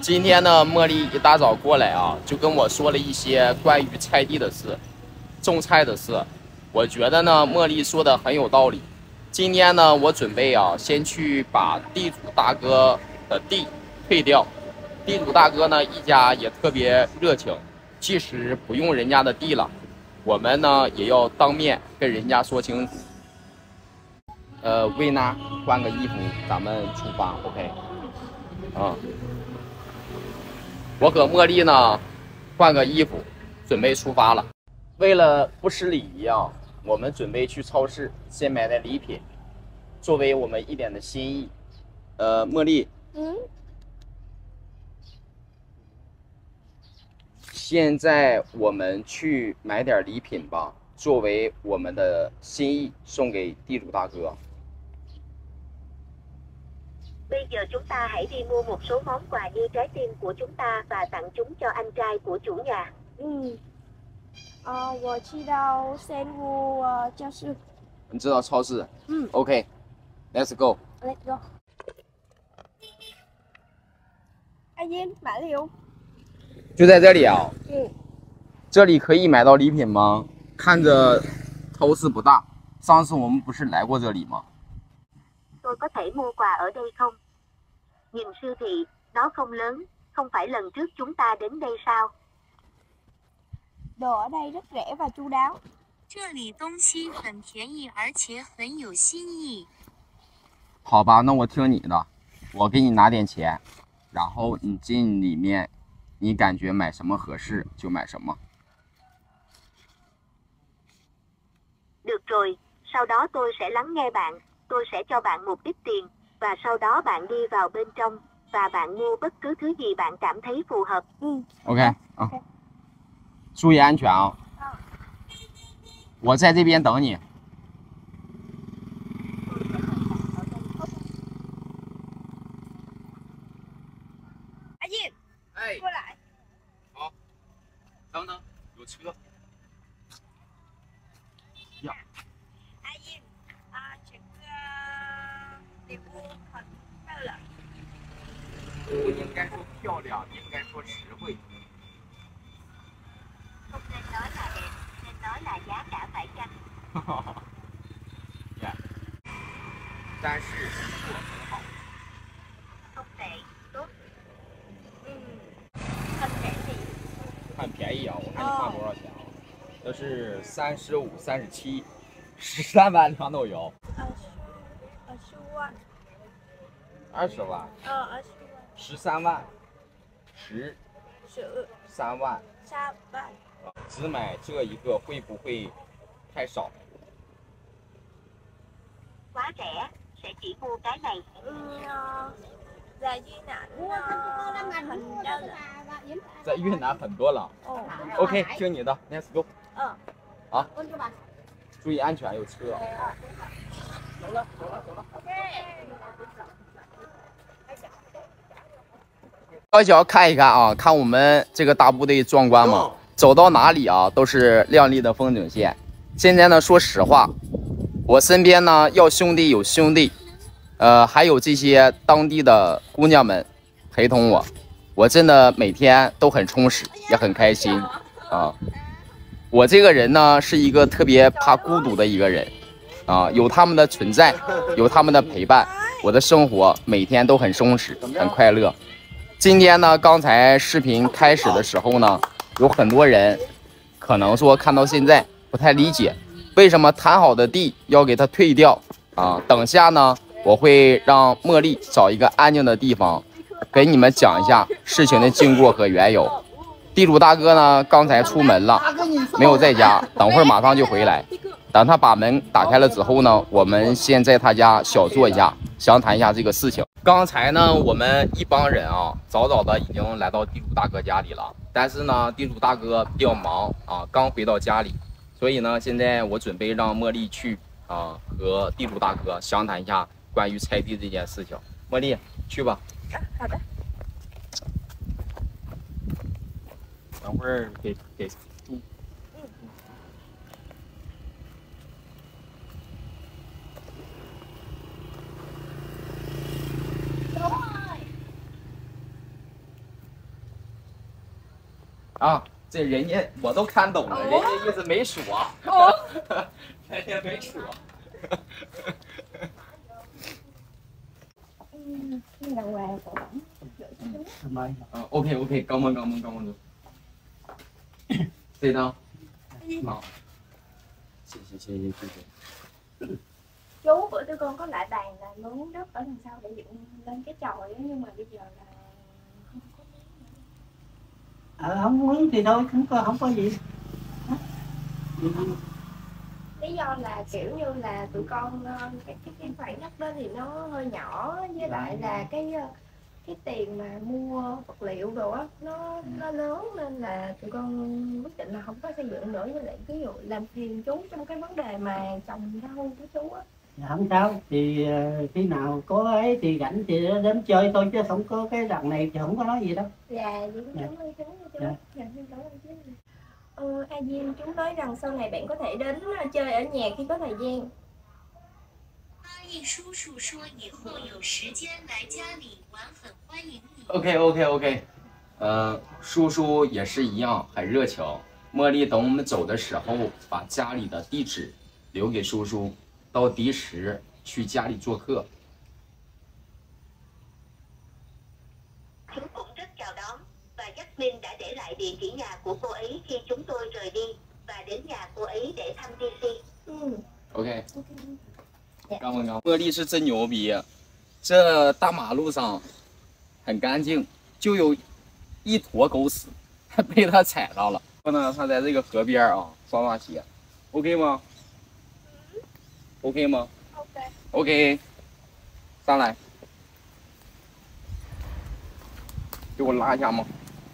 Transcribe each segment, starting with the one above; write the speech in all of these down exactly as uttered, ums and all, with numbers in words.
今天呢，茉莉一大早过来啊，就跟我说了一些关于菜地的事、种菜的事。我觉得呢，茉莉说的很有道理。今天呢，我准备啊，先去把地主大哥的地退掉。地主大哥呢，一家也特别热情，即使不用人家的地了，我们呢也要当面跟人家说清楚。呃，维娜，换个衣服，咱们出发 ，OK？ 啊。我和茉莉呢，换个衣服，准备出发了。为了不失礼仪啊，我们准备去超市先买点礼品，作为我们一点的心意。呃，茉莉，嗯，现在我们去买点礼品吧，作為我們的心意，送給地主大哥。 Bây giờ chúng ta hãy đi mua một số món quà như trái tim của chúng ta và tặng chúng cho anh trai của chủ nhà. 嗯，啊，我知道鲜物呃教室。 你知道超市？ 嗯 ，OK，Let's go。Let's go。阿英，买了。 就在这里啊。 嗯。 这里可以買到禮品嗎？看着超市不大，上次我們不是來過這裡嗎？ Tôi có thể mua quà ở đây không? Nhìn siêu thị, nó không lớn, không phải lần trước chúng ta đến đây sao? Đồ ở đây rất rẻ và chu đáo. 这里东西很便宜，而且很有新意。 好吧，那我听你的，我给你拿点钱，然后你进里面，你感觉买什么合适就买什么。 Được rồi, sau đó tôi sẽ lắng nghe bạn. Tôi sẽ cho bạn một ít tiền, và sau đó bạn đi vào bên trong, và bạn mua bất cứ thứ gì bạn cảm thấy phù hợp. Ừ. OK 啊，注意安全啊！我在这边等你。 阿燕， 哎， 过来。 好，等等，有车。呀。 不应该说漂亮，应该说实惠。 Không nên nói là đẹp, nên nói là giá cả phải chăng. Yeah. 但是不很好。 Không tệ, tốt. 嗯，很便宜。 很便宜啊！我看你花多少钱啊？这是三十五、三十七、十三万两都有。 二十，二十万。 二十万。 呃，二十万。 十三万，十， 十三万， 三万。 只买这一个会不会太少？ Quá rẻ, sẽ chỉ mua cái này. Ừ,在越南很热的。 在越南很多了。 哦。 OK， 听你的 ，Let's go。 嗯。 好。注意安全，有车。走了，走了，走了。OK。 小小看一看啊，看我们这个大部队壮观嘛，走到哪里啊都是亮丽的风景线。现在呢，说实话，我身边呢要兄弟有兄弟，呃，还有这些当地的姑娘们陪同我，我真的每天都很充实，也很开心啊。我这个人呢是一个特别怕孤独的一个人啊，有他们的存在，有他们的陪伴，我的生活每天都很充实，很快乐。 今天呢，刚才视频开始的时候呢，有很多人可能说看到现在不太理解，为什么谈好的地要给它退掉啊？等下呢，我会让茉莉找一个安静的地方，给你们讲一下事情的经过和缘由。地主大哥呢，刚才出门了，没有在家，等会儿马上就回来。等他把门打开了之后呢，我们先在他家小坐一下，详谈一下这个事情。 刚才呢，我们一帮人啊，早早的已经来到地主大哥家里了。但是呢，地主大哥比较忙啊，刚回到家里，所以呢，现在我准备让茉莉去啊，和地主大哥详谈一下关于拆地这件事情。茉莉，去吧。 啊，好的。 等会儿给给。 啊，这人家我都看懂了， 哦人家意思没说， 哦人家没说。 Ừm, cái đầu quà của ổng. À, ok ok, cảm ơn cảm ơn cảm ơn. Đây đâu? Nào. Chị chị chị chị chị. Chú bữa tụi con có lại bàn là mướn đất ở đằng sau để dựng lên cái chòi á, nhưng mà bây giờ là không có mướn nữa. Ờ, không muốn thì thôi, không có không có gì. Lý do là kiểu như là tụi con ờ, cái cái cái khoản đất đó thì nó hơi nhỏ, với lại là cái ờ, cái tiền mà mua vật liệu đồ á nó nó lớn, nên là tụi con quyết định là không có xây dựng nữa, với lại ví dụ làm phiền chú trong cái vấn đề mà trồng rau của chú á. Dạ, không sao, thì uh, khi nào có ấy thì rảnh thì đến chơi thôi, chứ không có cái đoạn này thì không có nói gì đâu. Dạ, vậy cũng Dạ. cảm ơn chú nha chú. Dạ. Dạ, xin cảm ơn chú. Ờ, A Diên, chú nói rằng sau này bạn có thể đến ờ, chơi ở nhà khi có thời gian. 阿义叔叔说以后有时间来家里玩，很欢迎你。 OK OK OK， 呃，叔叔也是一样，很热情。茉莉，等我们走的时候，把家里的地址留给叔叔，到第时去家里做客。 Chúng cũng rất chào đón, và Jasmine đã để lại địa chỉ nhà của cô ấy khi chúng tôi rời đi, và đến nhà cô ấy để thăm tê xê. Ừ. OK， OK. 刚刚刚，茉莉是真牛逼，这大马路上很干净，就有一坨狗屎，还被他踩到了。看到他在这个河边啊刷刷鞋 ，OK 吗 ？OK 吗 OK. ？OK， 上来，给我拉一下吗？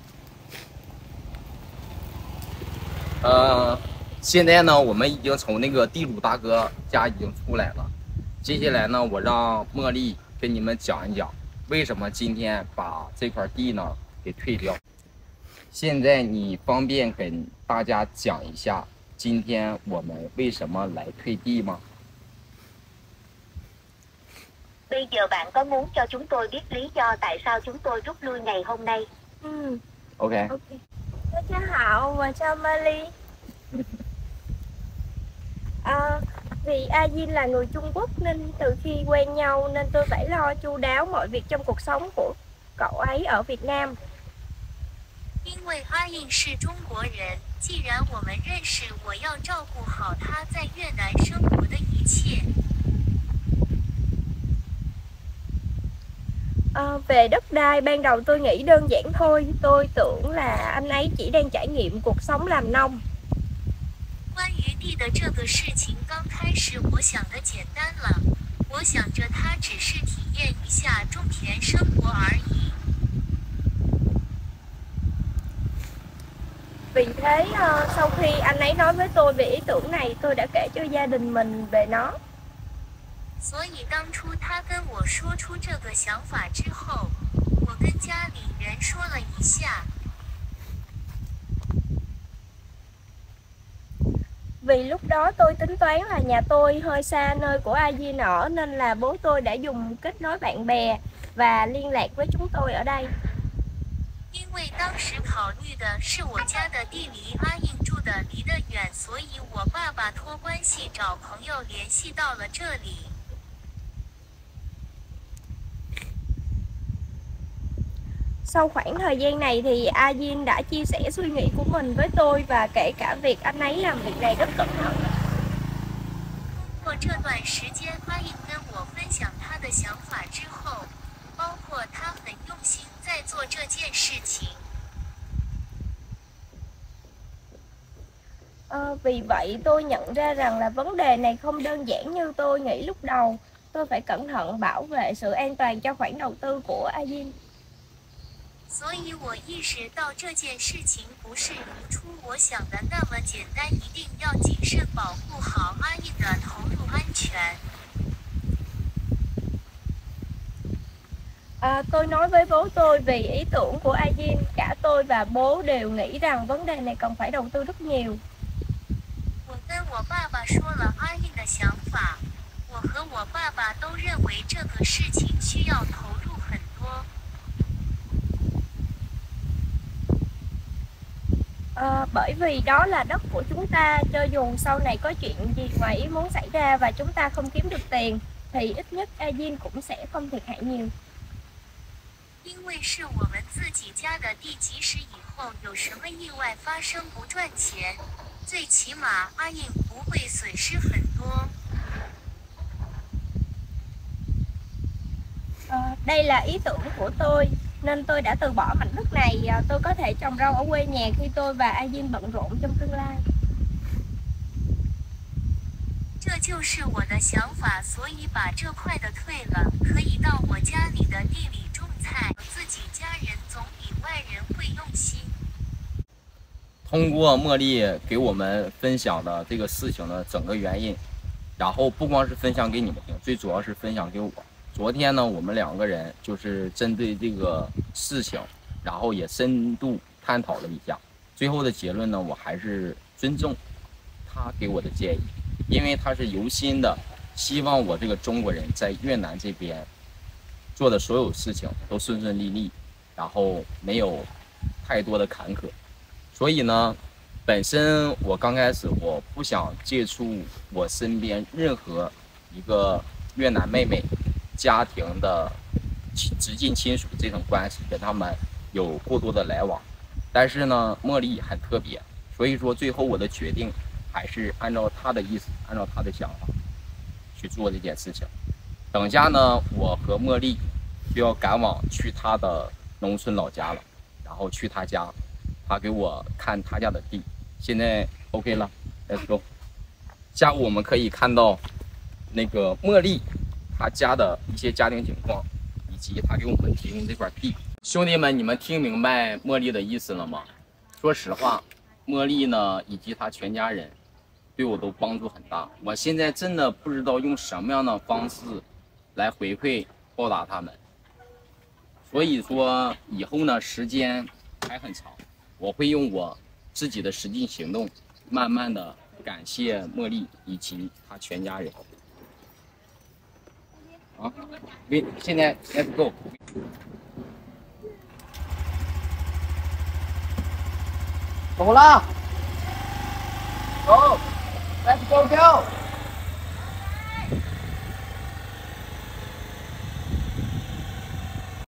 呃，现在呢，我们已经从那个地主大哥家已经出来了。接下来呢，我让茉莉跟你们讲一讲，为什么今天把这块地呢给退掉。现在你方便跟大家讲一下，今天我们为什么来退地吗？ Bây giờ bạn có muốn cho chúng tôi biết lý do tại sao chúng tôi rút lui ngày hôm nay? Ừ. OK， OK. Chào cha Hạo và chào Mali. À, vì A Diên là người Trung Quốc nên từ khi quen nhau nên tôi phải lo chu đáo mọi việc trong cuộc sống của cậu ấy ở Việt Nam. 因为阿印是中国人，既然我们认识，我要照顾好他在越南生活的一切。 À, về đất đai ban đầu tôi nghĩ đơn giản thôi, tôi tưởng là anh ấy chỉ đang trải nghiệm cuộc sống làm nông. 关于地的这个事情，刚开始我想的简单了，我想着他只是体验一下种田生活而已。 Vì thế uh, sau khi anh ấy nói với tôi về ý tưởng này, tôi đã kể cho gia đình mình về nó. 所以当初他跟我说出这个想法之后，我跟家里人说了一下。 Vì lúc đó tôi tính toán là nhà tôi hơi xa nơi của A Diên ở, nên là bố tôi đã dùng kết nối bạn bè và liên lạc với chúng tôi ở đây. 因为当时考虑的是我家的地离阿印住的离得远，所以我爸爸托关系找朋友联系到了这里。 Sau khoảng thời gian này thì A Diên đã chia sẻ suy nghĩ của mình với tôi và kể cả việc anh ấy làm việc này rất cẩn thận. 通过这段时间，阿印跟我分享他的想法之后，包括他很用心在做这件事情。 À, vì vậy tôi nhận ra rằng là vấn đề này không đơn giản như tôi nghĩ lúc đầu. Tôi phải cẩn thận bảo vệ sự an toàn cho khoản đầu tư của A Diên. 所以我意识到这件事情不是如初我想的那么简单，一定要谨慎保护好阿印的投入安全。 À, tôi nói với bố tôi vì ý tưởng của A Diên, cả tôi và bố đều nghĩ rằng vấn đề này cần phải đầu tư rất nhiều. 我跟我爸爸说了阿印的想法，我和我爸爸都认为这个事情需要投入很多。 Ờ, bởi vì đó là đất của chúng ta, cho dù sau này có chuyện gì ngoài ý muốn xảy ra và chúng ta không kiếm được tiền thì ít nhất Ajin cũng sẽ không thiệt hại nhiều. 因为是我们自己家的地，即使以后有什么意外发生不赚钱，最起码阿印不会损失很多。 Ờ, đây là ý tưởng của tôi nên tôi đã từ bỏ mảnh đất này. Tôi có thể trồng rau ở quê nhà khi tôi và Ajin bận rộn trong tương lai. 这就是我的想法，所以把这块的退了，可以到我家里的地里种菜。自己家人总比外人会用心。 通过茉莉给我们分享的这个事情的整个原因，然后不光是分享给你们听，最主要是分享给我。昨天呢，我们两个人就是针对这个事情，然后也深度探讨了一下。最后的结论呢，我还是尊重他给我的建议。 因为他是由心的，希望我这个中国人在越南这边做的所有事情都顺顺利利，然后没有太多的坎坷。所以呢，本身我刚开始我不想接触我身边任何一个越南妹妹家庭的直系亲属这种关系，跟他们有过多的来往。但是呢，茉莉很特别，所以说最后我的决定。 还是按照他的意思，按照他的想法去做这件事情。等一下呢，我和茉莉就要赶往去他的农村老家了，然后去他家，他给我看他家的地。现在 OK 了 ，Let's go。下午我们可以看到那个茉莉他家的一些家庭情况，以及他给我们提供这块地。兄弟们，你们听明白茉莉的意思了吗？说实话，茉莉呢以及他全家人。 对我都帮助很大，我现在真的不知道用什么样的方式来回馈报答他们。所以说以后呢，时间还很长，我会用我自己的实际行动，慢慢的感谢茉莉以及她全家人。啊，喂，现在 let's go。走了，走。 Let's go go!